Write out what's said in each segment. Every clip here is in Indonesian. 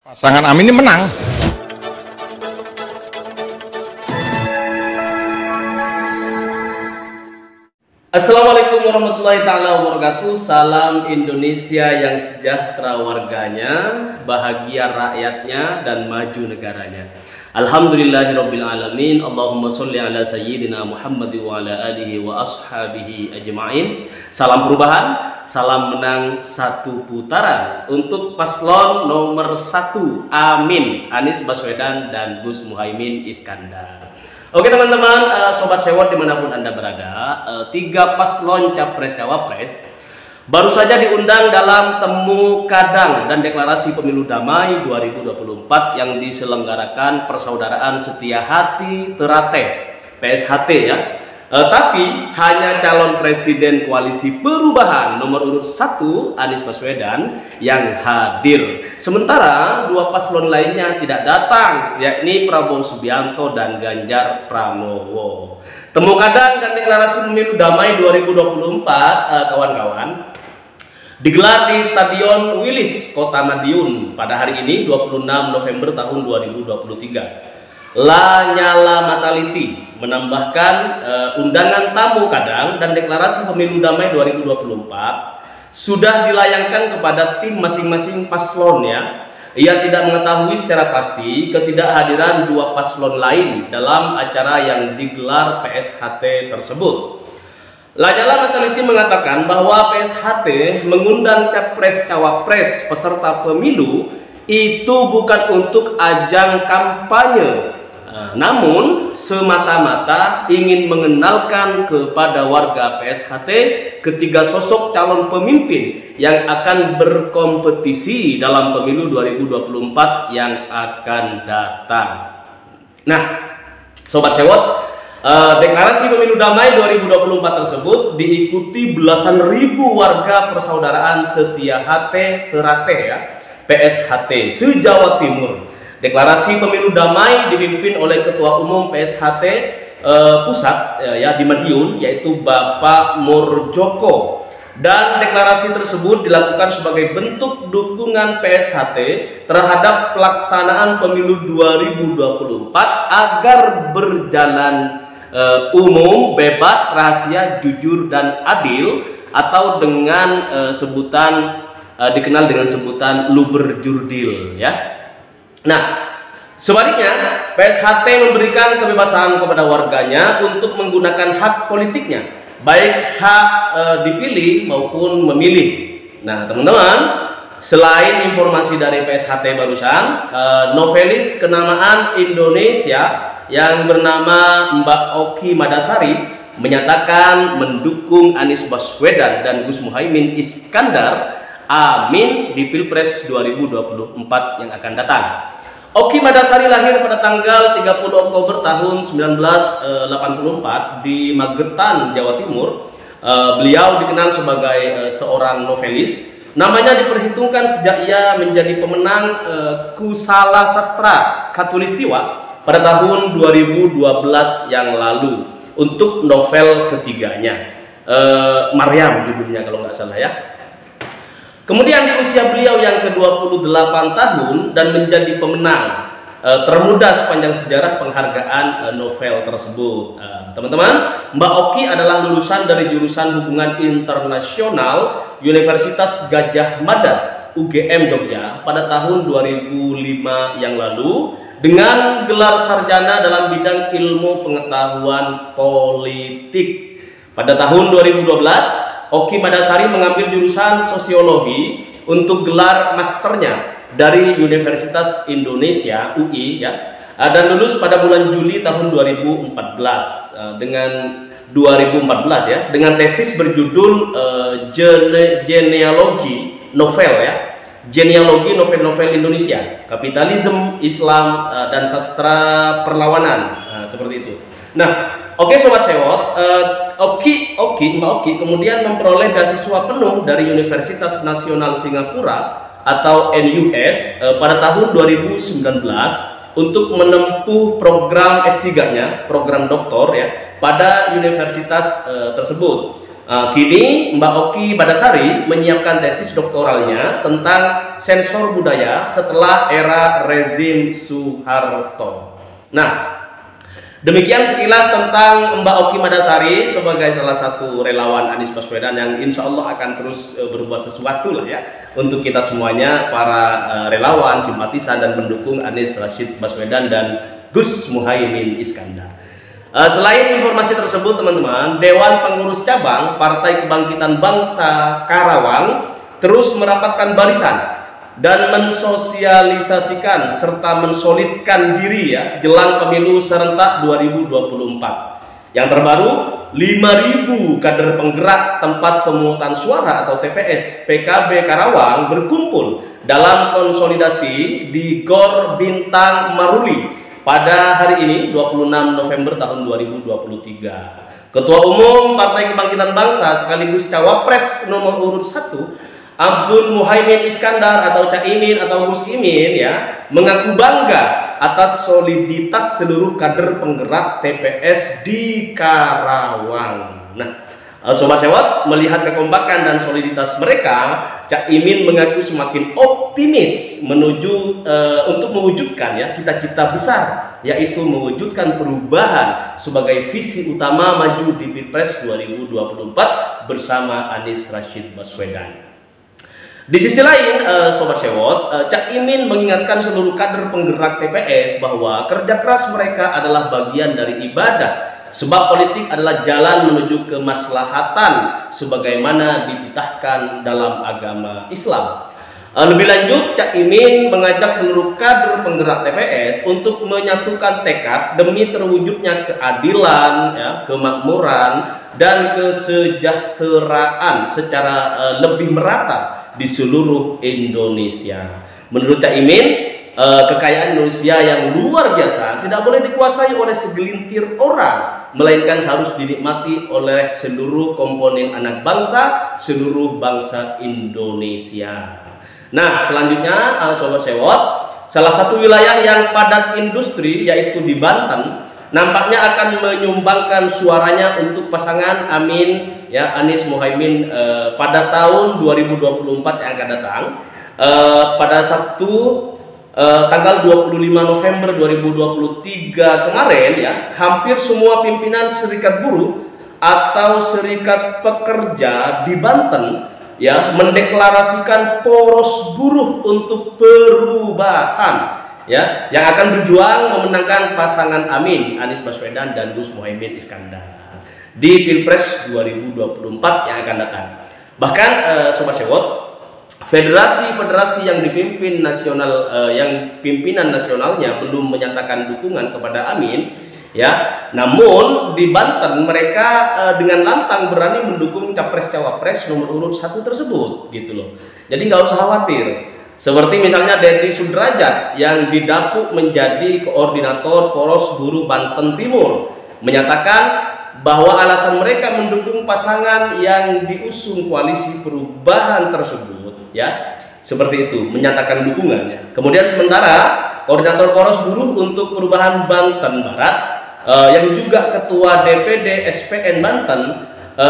Pasangan Amin ini menang. Assalamualaikum warahmatullahi taala wabarakatuh. Salam Indonesia yang sejahtera warganya, bahagia rakyatnya, dan maju negaranya. Alhamdulillahirabbil alamin. Allahumma sholli ala sayyidina Muhammad wa ala alihi wa ashabihi ajma'in. Salam perubahan. Salam menang satu putaran untuk paslon nomor 1 Amin, Anies Baswedan dan Gus Muhaimin Iskandar. Oke teman-teman, sobat sewot dimanapun anda berada, 3 paslon capres cawapres baru saja diundang dalam temu kadang dan deklarasi pemilu damai 2024 yang diselenggarakan Persaudaraan Setia Hati Ternate PSHT ya. Tapi hanya calon presiden koalisi perubahan nomor urut 1 Anies Baswedan yang hadir. Sementara 2 paslon lainnya tidak datang, yakni Prabowo Subianto dan Ganjar Pranowo. Temu kadang dan deklarasi pemilu damai 2024 kawan-kawan digelar di Stadion Wilis, Kota Madiun pada hari ini 26 November tahun 2023. Lanyala Mataliti menambahkan undangan tamu kadang dan deklarasi pemilu damai 2024 sudah dilayangkan kepada tim masing-masing paslon ya. Ia tidak mengetahui secara pasti ketidakhadiran 2 paslon lain dalam acara yang digelar PSHT tersebut. Lanyala Mataliti mengatakan bahwa PSHT mengundang capres-cawapres peserta pemilu itu bukan untuk ajang kampanye, namun semata-mata ingin mengenalkan kepada warga PSHT ketiga sosok calon pemimpin yang akan berkompetisi dalam pemilu 2024 yang akan datang. Nah, sobat sewot, deklarasi pemilu damai 2024 tersebut diikuti belasan ribu warga Persaudaraan Setia Hati Ternate ya, PSHT se-Jawa Timur. Deklarasi pemilu damai dipimpin oleh Ketua Umum PSHT Pusat ya di Madiun, yaitu Bapak Murjoko. Dan deklarasi tersebut dilakukan sebagai bentuk dukungan PSHT terhadap pelaksanaan pemilu 2024 agar berjalan umum, bebas, rahasia, jujur, dan adil, atau dengan sebutan dikenal dengan sebutan luber-jurdil ya. Nah, sebaliknya PSHT memberikan kebebasan kepada warganya untuk menggunakan hak politiknya, baik hak dipilih maupun memilih. Nah teman-teman, selain informasi dari PSHT barusan, novelis kenamaan Indonesia yang bernama Mbak Oki Madasari menyatakan mendukung Anies Baswedan dan Gus Muhaimin Iskandar Amin di Pilpres 2024 yang akan datang. Oki Madasari lahir pada tanggal 30 Oktober tahun 1984 di Magetan, Jawa Timur. Beliau dikenal sebagai seorang novelis. Namanya diperhitungkan sejak ia menjadi pemenang Kusala Sastra Khatulistiwa pada tahun 2012 yang lalu untuk novel ketiganya, Maryam judulnya kalau nggak salah ya. Kemudian di usia beliau yang ke-28 tahun dan menjadi pemenang termuda sepanjang sejarah penghargaan novel tersebut. Teman-teman, Mbak Oki adalah lulusan dari jurusan Hubungan Internasional Universitas Gadjah Mada UGM Jogja pada tahun 2005 yang lalu dengan gelar sarjana dalam bidang ilmu pengetahuan politik. Pada tahun 2012 Oki Madasari mengambil jurusan sosiologi untuk gelar masternya dari Universitas Indonesia UI ya, dan lulus pada bulan Juli tahun 2014 ya dengan tesis berjudul genealogi novel ya, genealogi novel-novel Indonesia, kapitalisme, Islam, dan sastra perlawanan, seperti itu. Nah, oke sobat sewot, Mbak Oki kemudian memperoleh beasiswa penuh dari Universitas Nasional Singapura atau NUS pada tahun 2019 untuk menempuh program S3-nya, program doktor ya, pada universitas tersebut. Kini Mbak Oki Badasari menyiapkan tesis doktoralnya tentang sensor budaya setelah era rezim Soeharto. Nah, demikian sekilas tentang Mbak Oki Badasari sebagai salah satu relawan Anies Baswedan yang insya Allah akan terus berbuat sesuatu lah ya untuk kita semuanya, para relawan, simpatisan dan pendukung Anies Rashid Baswedan dan Gus Muhaimin Iskandar. Selain informasi tersebut teman-teman, Dewan Pengurus Cabang Partai Kebangkitan Bangsa Karawang terus merapatkan barisan dan mensosialisasikan serta mensolidkan diri ya jelang pemilu serentak 2024. Yang terbaru, 5.000 kader penggerak tempat pemungutan suara atau TPS PKB Karawang berkumpul dalam konsolidasi di Gor Bintang Maruli pada hari ini 26 November tahun 2023. Ketua Umum Partai Kebangkitan Bangsa sekaligus Cawapres nomor urut 1 Abdul Muhaimin Iskandar atau Caimin atau Gus Imin ya mengaku bangga atas soliditas seluruh kader penggerak TPS di Karawang. Nah, Sobat Sewot, melihat kekompakan dan soliditas mereka, Cak Imin mengaku semakin optimis menuju untuk mewujudkan ya cita-cita besar, yaitu mewujudkan perubahan sebagai visi utama maju di Pilpres 2024 bersama Anies Rashid Baswedan. Di sisi lain, Sobat Sewot, Cak Imin mengingatkan seluruh kader penggerak TPS bahwa kerja keras mereka adalah bagian dari ibadah. Sebab politik adalah jalan menuju kemaslahatan sebagaimana dititahkan dalam agama Islam. Lebih lanjut, Cak Imin mengajak seluruh kader penggerak TPS untuk menyatukan tekad demi terwujudnya keadilan, ya, kemakmuran, dan kesejahteraan secara lebih merata di seluruh Indonesia. Menurut Cak Imin, kekayaan Indonesia yang luar biasa tidak boleh dikuasai oleh segelintir orang, melainkan harus dinikmati oleh seluruh komponen anak bangsa, seluruh bangsa Indonesia. Nah, selanjutnya Sobat Sewot, salah satu wilayah yang padat industri yaitu di Banten nampaknya akan menyumbangkan suaranya untuk pasangan Amin ya Anies Muhaimin pada tahun 2024 yang akan datang. Pada Sabtu tanggal 25 November 2023 kemarin ya, hampir semua pimpinan serikat buruh atau serikat pekerja di Banten ya mendeklarasikan poros buruh untuk perubahan ya yang akan berjuang memenangkan pasangan Amin Anies Baswedan dan Gus Muhaimin Iskandar di Pilpres 2024 yang akan datang. Bahkan Sobat Sewot, federasi-federasi yang dipimpin nasional yang pimpinan nasionalnya belum menyatakan dukungan kepada Amin ya, namun di Banten mereka dengan lantang berani mendukung capres cawapres nomor urut 1 tersebut gitu loh. Jadi nggak usah khawatir. Seperti misalnya Deddy Sudrajat yang didapuk menjadi koordinator Poros Buruh Banten Timur menyatakan bahwa alasan mereka mendukung pasangan yang diusung koalisi perubahan tersebut ya seperti itu, menyatakan dukungannya. Kemudian sementara koordinator Poros Buruh untuk Perubahan Banten Barat yang juga ketua DPD SPN Banten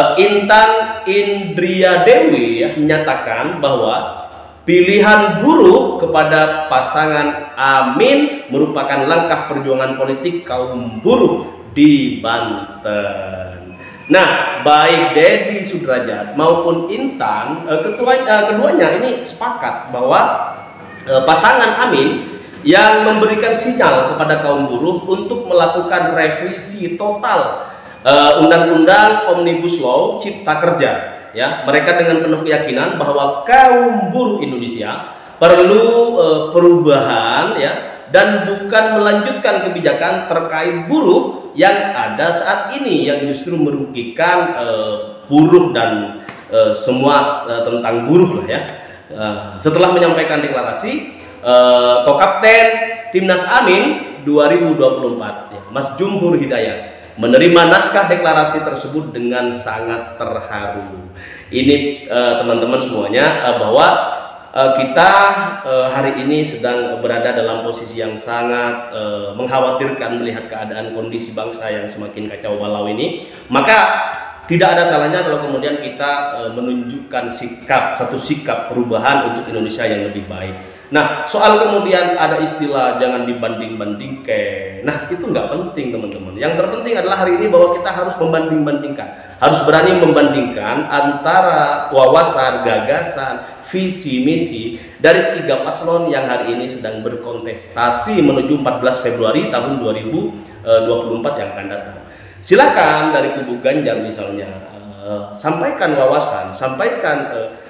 Intan Indria Dewi ya, menyatakan bahwa pilihan buruh kepada pasangan Amin merupakan langkah perjuangan politik kaum buruh di Banten. Nah, baik Deddy Sudrajat maupun Intan, keduanya ini sepakat bahwa pasangan Amin yang memberikan sinyal kepada kaum buruh untuk melakukan revisi total Undang-Undang Omnibus Law Cipta Kerja. Ya, mereka dengan penuh keyakinan bahwa kaum buruh Indonesia perlu perubahan ya, dan bukan melanjutkan kebijakan terkait buruh yang ada saat ini yang justru merugikan buruh dan semua tentang buruh lah ya. Setelah menyampaikan deklarasi, Kokapten Timnas Amin 2024 ya, Mas Jumhur Hidayat menerima naskah deklarasi tersebut dengan sangat terharu. Ini teman-teman semuanya bahwa kita hari ini sedang berada dalam posisi yang sangat mengkhawatirkan melihat keadaan kondisi bangsa yang semakin kacau balau ini. Maka tidak ada salahnya kalau kemudian kita menunjukkan satu sikap perubahan untuk Indonesia yang lebih baik. Nah, soal kemudian ada istilah jangan dibanding-bandingkan. Nah, itu nggak penting teman-teman. Yang terpenting adalah hari ini bahwa kita harus membanding-bandingkan, harus berani membandingkan antara wawasan, gagasan, visi, misi dari 3 paslon yang hari ini sedang berkontestasi menuju 14 Februari tahun 2024 yang akan datang. Silakan dari kubu Ganjar misalnya sampaikan wawasan, sampaikan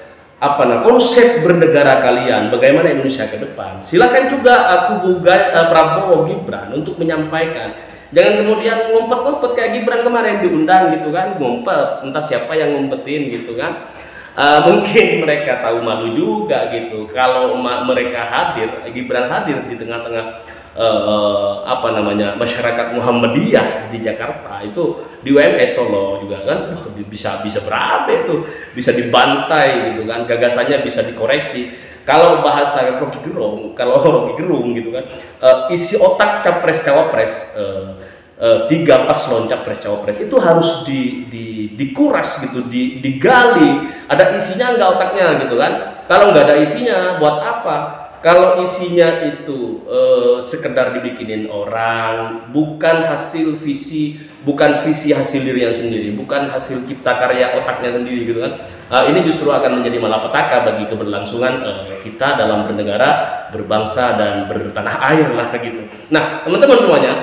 konsep bernegara kalian, bagaimana Indonesia ke depan. Silakan juga kubu Prabowo Gibran untuk menyampaikan. Jangan kemudian ngumpet-ngumpet kayak Gibran kemarin diundang gitu kan, ngumpet, entah siapa yang ngumpetin gitu kan. Mungkin mereka tahu malu juga gitu kalau mereka Gibran hadir di tengah-tengah masyarakat Muhammadiyah di Jakarta, itu di UMS Solo juga kan, bisa berapa itu, bisa dibantai gitu kan, gagasannya bisa dikoreksi. Kalau bahasa Rocky Gerung gitu kan, isi otak capres cawapres 3 paslon capres cawapres itu harus dikuras gitu, digali, ada isinya enggak otaknya gitu kan. Kalau nggak ada isinya buat apa? Kalau isinya itu sekedar dibikinin orang, bukan hasil visi hasil dirinya sendiri, bukan hasil cipta karya otaknya sendiri gitu kan. Ini justru akan menjadi malapetaka bagi keberlangsungan kita dalam bernegara, berbangsa dan bertanah air lah gitu. Nah, teman-teman semuanya,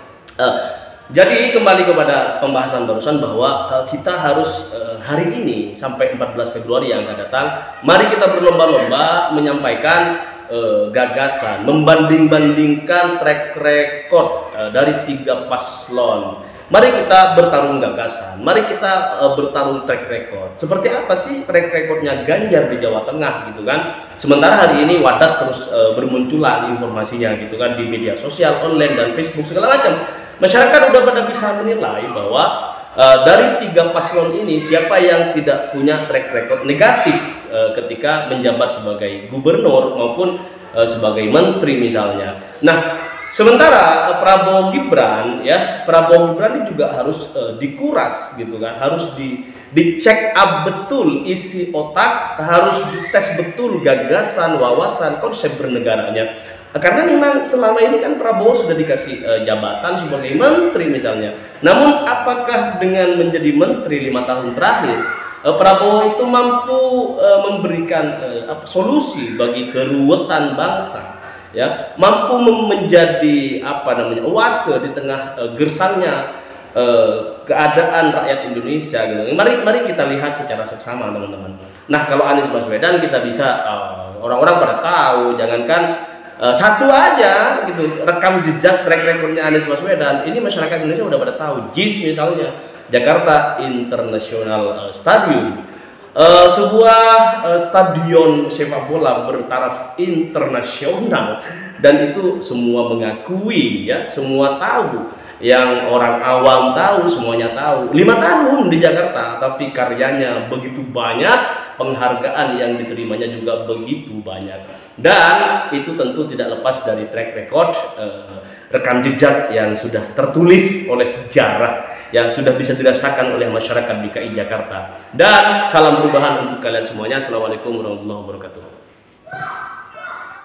jadi kembali kepada pembahasan barusan bahwa kita harus hari ini sampai 14 Februari yang akan datang, mari kita berlomba-lomba menyampaikan gagasan, membanding-bandingkan track record dari 3 paslon. Mari kita bertarung gagasan, mari kita bertarung track record. Seperti apa sih track recordnya Ganjar di Jawa Tengah gitu kan? Sementara hari ini wadas terus bermunculan informasinya gitu kan di media sosial, online dan Facebook segala macam. Masyarakat udah pada bisa menilai bahwa dari 3 paslon ini siapa yang tidak punya track record negatif ketika menjabat sebagai gubernur maupun sebagai menteri misalnya. Nah, sementara Prabowo Gibran ini juga harus dikuras gitu kan, harus dicek up betul isi otak, harus dites betul gagasan, wawasan, konsep bernegaranya. Karena memang selama ini kan Prabowo sudah dikasih jabatan sebagai menteri misalnya. Namun apakah dengan menjadi menteri 5 tahun terakhir Prabowo itu mampu memberikan solusi bagi keruwetan bangsa, ya, mampu menjadi oase di tengah gersangnya keadaan rakyat Indonesia gitu. Mari kita lihat secara seksama teman-teman. Nah, kalau Anies Baswedan kita bisa orang-orang pada tahu, jangankan satu aja gitu, rekam jejak track recordnya Anies Baswedan ini masyarakat Indonesia udah pada tahu. JIS misalnya, Jakarta International Stadium, sebuah stadion sepak bola bertaraf internasional, dan itu semua mengakui, ya, semua tahu, yang orang awam tahu, semuanya tahu. 5 tahun di Jakarta, tapi karyanya begitu banyak, penghargaan yang diterimanya juga begitu banyak, dan itu tentu tidak lepas dari track record rekam jejak yang sudah tertulis oleh sejarah, yang sudah bisa dirasakan oleh masyarakat DKI Jakarta. Dan salam perubahan untuk kalian semuanya. Assalamualaikum warahmatullahi wabarakatuh.